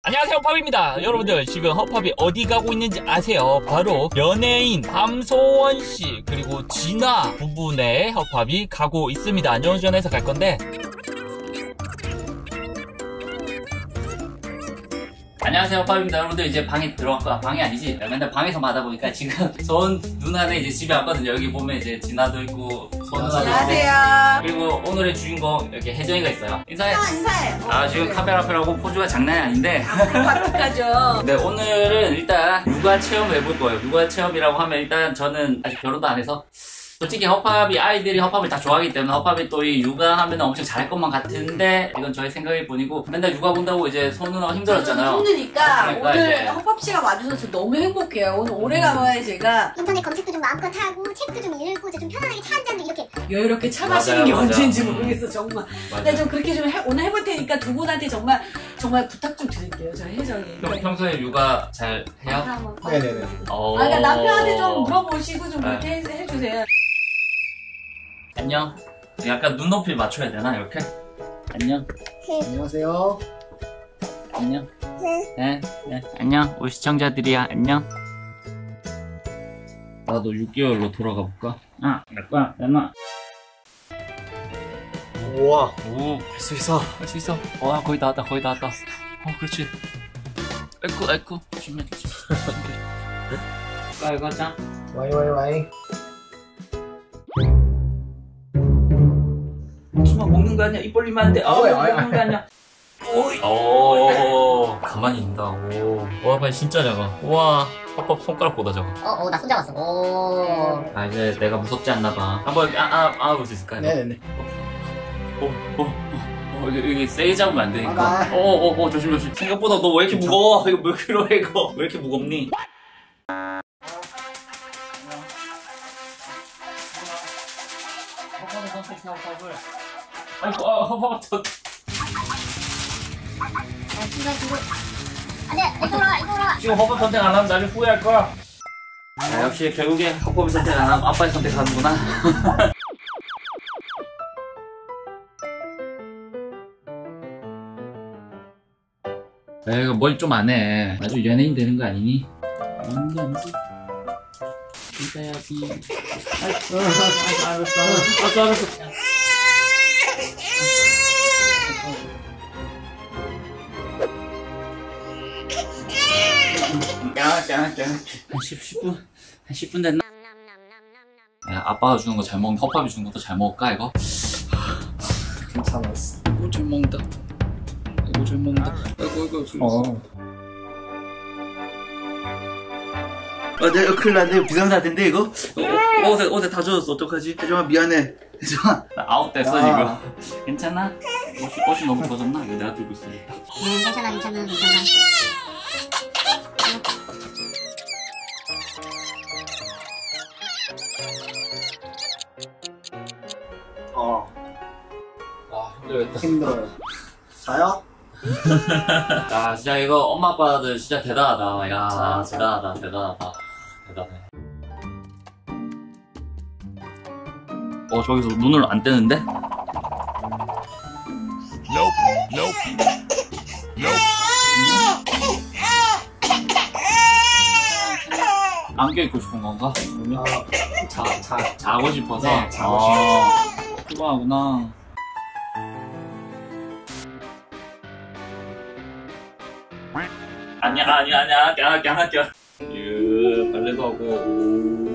안녕하세요, 허팝입니다. 여러분들 지금 허팝이 어디 가고 있는지 아세요? 바로 연예인 함소원씨 그리고 진아 부분의 허팝이 가고 있습니다. 안전운전해서 갈 건데, 안녕하세요, 허팝입니다. 여러분들 이제 방에 들어왔고, 방이 아니지, 맨날 방에서 하다 보니까 지금 소은 누나네 이제 집에 왔거든요. 여기 보면 이제 진아도 있고 소은 누나도 있고, 안녕하세요. 그리고 오늘의 주인공 이렇게 혜정이가 있어요. 인사해. 인사해. 지금 카메라 앞이라고 포즈가 장난이 아닌데 바특하죠. 네, 오늘은 일단 육아 체험을 해볼 거예요. 육아 체험이라고 하면 일단 저는 아직 결혼도 안 해서 솔직히 허팝이 아이들이 허팝을 다 좋아하기 때문에 허팝이 또 이 육아하면 엄청 잘할 것만 같은데 이건 저의 생각일 뿐이고, 맨날 육아 본다고 이제 손 누나가 힘들었잖아요. 힘드니까 그러니까 오늘 이제 허팝 씨가 와주셔서 저 너무 행복해요. 오늘 오래간만에 제가 인터넷 검색도 좀 마음껏 하고 책도 좀 읽고 좀 편안하게 차 한잔도 이렇게 여유롭게 차 맞아요, 마시는 게 맞아요. 언제인지 모르겠어 정말. 맞아요. 근데 좀 그렇게 좀 오늘 해볼 테니까 두 분한테 정말 부탁 좀 드릴게요. 저희 혜정이. 평소에 육아 잘 해요? 네네네. 그러니까 남편한테 좀 물어보시고 좀 그렇게 해주세요. 안녕. 약간 눈높이 맞춰야 되나 이렇게? 안녕. 안녕하세요. 안녕. 네. 안녕. 우리 시청자들이야. 안녕. 나도 6개월로 돌아가 볼까? 갈 거야. 내놔. 우와, 오, 할 수 있어. 할 수 있어. 와, 거의 다 왔다. 거의 다 왔다. 그렇지. 아이쿠. 조심해. 이거 자. 와이. 수만 먹는 거 아니야? 입 벌리면 안 돼. 먹는 거 아니야? 오, 가만히 있는다. 오, 와, 발 진짜 작아. 우와, 허팝 손가락보다 작아. 나 손 잡았어. 오. 이제 내가 무섭지 않나 봐. 한번 볼 수 있을까요? 네네네. 이게 세게 잡으면 안 되니까. 조심. 생각보다 너 왜 이렇게 무거워? 이거 몇 킬로야, 이거? 왜 이렇게 무겁니? 허팝을 선택해, 허팝을. 아이고, 허팝 저. 안돼, 이쪽으로 와. 지금 허팝 선택 안 하면 나중에 후회할 거야. 역시 결국에 허팝이 선택 안 하고 아빠의 선택하는구나. 이거 뭘 좀 안 해. 아주 연예인 되는 거 아니니? 되는 거 아니지? 인사해야지. 알았어. 한 10분 됐나? 야, 아빠가 주는 거 잘 먹는다. 허팝이 주는 것도 잘 먹을까, 이거? 괜찮았어. 이거 잘 먹는다. 아이고. 내가 큰일 났네. 비상사태인데 이거? 옷에 다 젖었어. 어떡하지? 혜정아 미안해. 혜정아. 나 아웃됐어 지금. 괜찮아? 옷이 너무 젖었나? 이거 내가 들고 있어야겠다. 괜찮아. 힘들겠다. 힘들어요. 자요? 진짜 이거 엄마 아빠들 진짜 대단하다. 야, 대단하다. 대단해. 저기서 눈을 안 떼는데? 안겨 입고 싶은 건가? 자고 싶어서? 네, 자고 싶어서. 피곤하구나. 아니야. 껴. 발레도 하고.